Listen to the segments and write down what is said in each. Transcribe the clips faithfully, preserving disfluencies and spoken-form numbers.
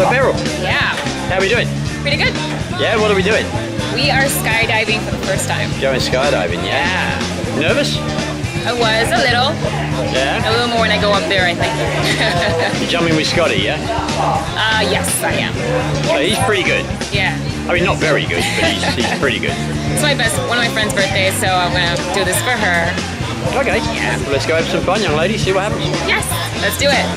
Beryl. Yeah. How are we doing? Pretty good. Yeah, what are we doing? We are skydiving for the first time. Going skydiving, yeah. Nervous? I was a little. Yeah. A little more when I go up there, I think. You're jumping with Scotty, yeah? uh, yes, I am. So he's pretty good. Yeah. I mean, not very good, but he's, he's pretty good. It's my best, one of my friend's birthdays, so I'm gonna do this for her. Okay. Yeah. Well, let's go have some fun, young lady. See what happens. Yes, let's do it.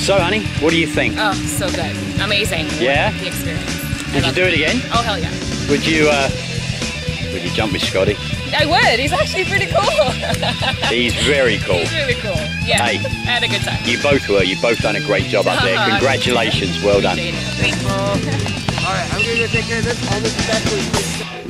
So, honey, what do you think? Oh, so good. Amazing. Yeah? The experience. Would you do it again? Oh, hell yeah. Would you, uh, would you jump with Scotty? I would. He's actually pretty cool. He's very cool. He's really cool. Yeah. Hey. I had a good time. You both were. You've both done a great job up there. Congratulations. Well done. Appreciate it. Thanks. All right, I'm going to take care of this. All this is actually